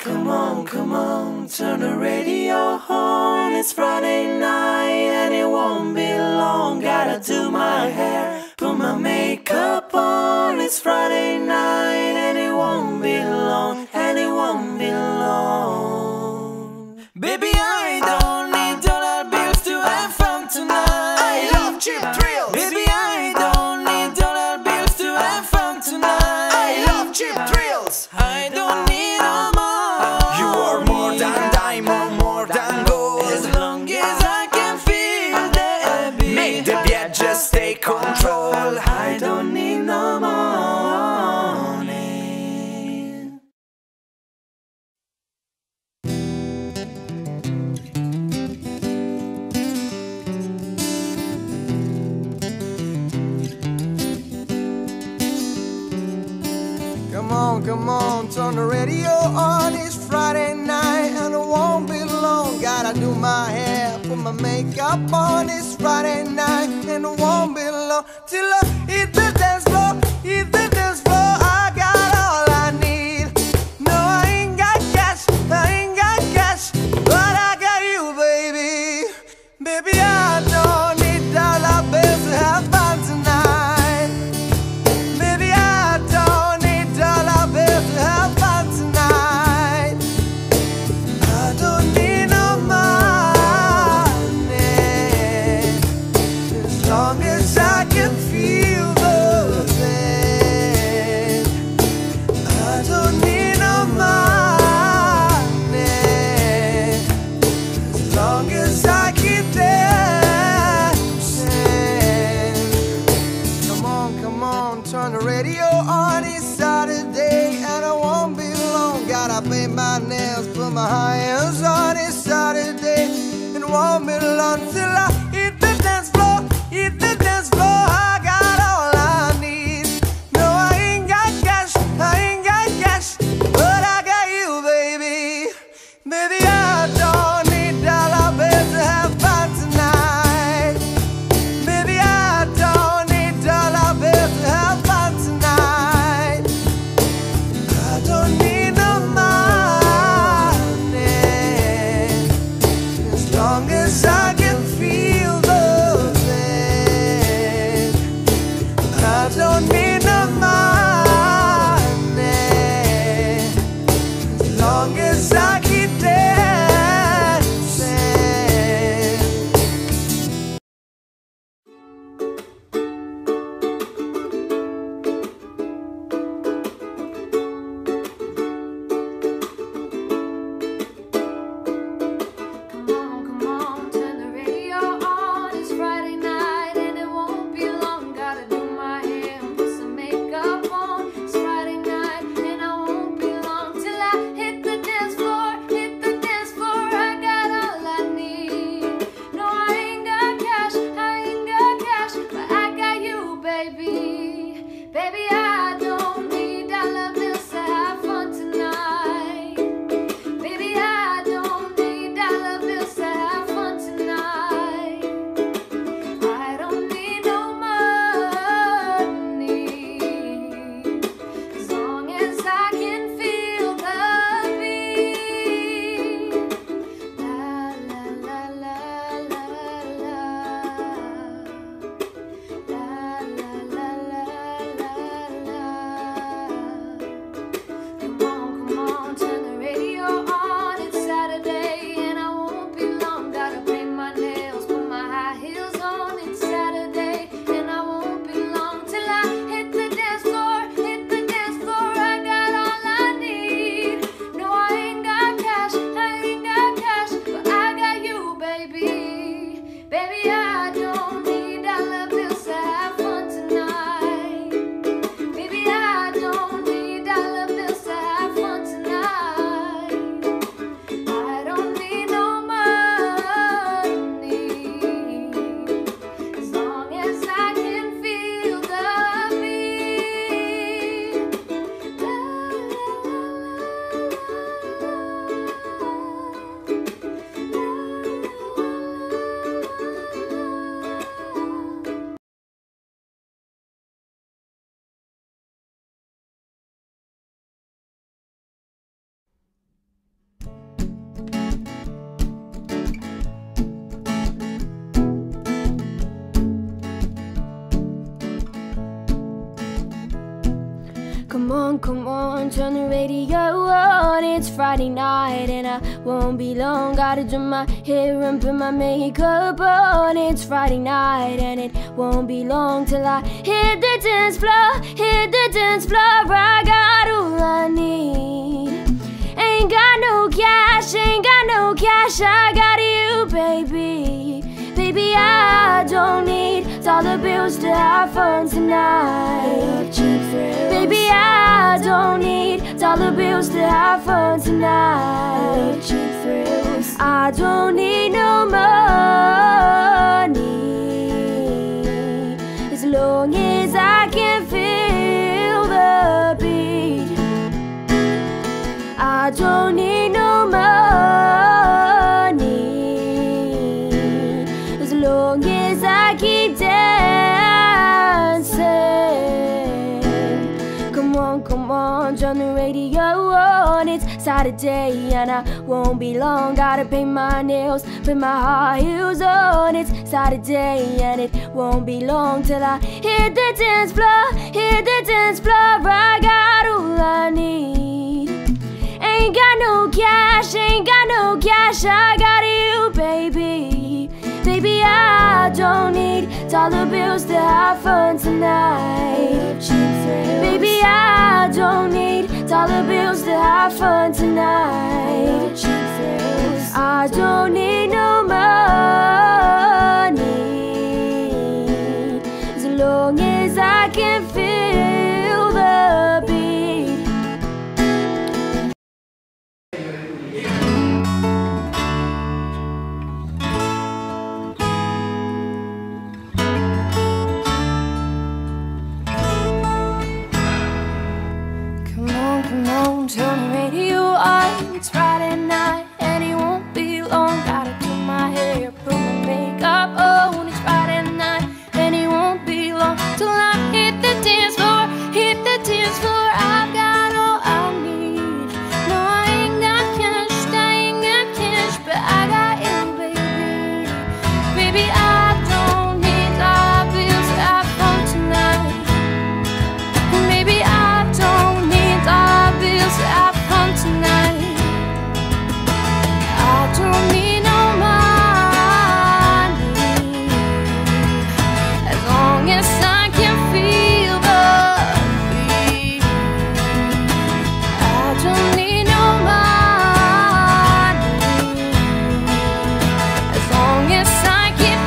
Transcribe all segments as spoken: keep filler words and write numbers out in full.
come on, come on, turn the radio on. It's Friday night and it won't be long. Gotta do my hair, put my makeup on. It's Friday night and it won't be long, and it won't be long. Baby, I don't need dollar bills to have fun tonight. I love cheap thrills. Baby, I don't need dollar bills to have fun tonight. I love cheap thrills. I don't need no more. You are more than diamond, more than gold. As long as I can feel the beat, Make the beat just take control. I don't need no money. Come on, come on, turn the radio on. It's Friday night and it won't be long. Gotta do my hair, put my makeup on. It's Friday night and it won't be long till I hit the dance floor, hit the dance floor. I got all I need. No, I ain't got cash, I ain't got cash, but I got you, baby. Baby, I don't need dollar bills to have fun tonight. Baby, I don't need dollar bills to have fun tonight. I don't need no money, as long as I can feel the pain. I don't need no money, as long as I keep dancing. Come on, come on, turn the radio on. It's Saturday and it won't be long. Gotta paint my nails, put my high heels on. It's Saturday and it won't be long till I hit the dance floor, hit the dance floor. I got all I need. No, I ain't got cash, I ain't got cash, but I got you, baby. Baby, I don't need dollar bills to have fun tonight. Baby, I don't need dollar bills to have fun tonight. I don't need no money, as long as I can feel the pain. I don't need no money, as long as I keep dancing. Come on, come on, turn the radio on. It's Friday night and it won't be long. Gotta do my hair and put some makeup on. It's Friday night and I won't be long till I hit the dance floor. on, come on, turn the radio on. It's Friday night and I won't be long. Gotta do my hair and put my makeup on. It's Friday night and it won't be long till I hit the dance floor, hit the dance floor. I got all I need. Ain't got no cash, ain't got no cash. I got you, baby. Baby, I don't need dollar bills to have fun tonight. Baby, I don't need dollar bills to have fun tonight. I don't need no money as long as I can feel the beat. I don't need no money as long as I keep dancing. Come on, come on, turn the radio on. It's Saturday and I won't be long. Gotta paint my nails, put my high heels on. It's Saturday and it won't be long till I hit the dance floor, hit the dance floor. I got all I need. Ain't got no cash, ain't got no cash. I got you, baby. Baby, I don't need dollar bills to have fun tonight. Baby, I don't need dollar bills to have fun tonight. I don't need no money as long as I can feel the beat. Come on, turn the radio on. It's Friday night and it won't be long. Gotta do my hair, put my makeup on. It's Friday night and it won't be long till I hit the dance floor, hit the dance floor. I've got all I need. No, I ain't got cash, I ain't got cash, but I got you, baby. Baby, I don't need dollar bills to have fun tonight. Maybe I don't need dollar bills to have fun tonight. I don't need no money as long as I can feel the beat. I don't need no money as long as I keep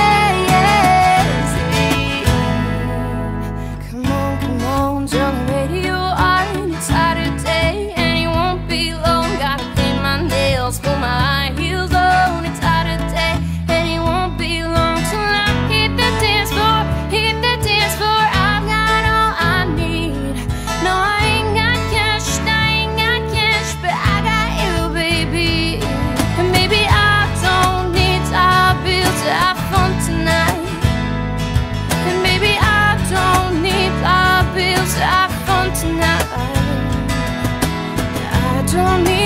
dancing. Come on, come on, turn the radio on. It's Saturday and it won't be long. Gotta paint my nails, put my high heels on. It's Saturday and it won't be long till I hit the dance floor, hit the dance floor. I've got all I need. No, I ain't got cash, I ain't got cash, but I got you, baby. And maybe I don't need dollar bills to have fun tonight. And maybe I don't need dollar bills to have fun tonight. I don't need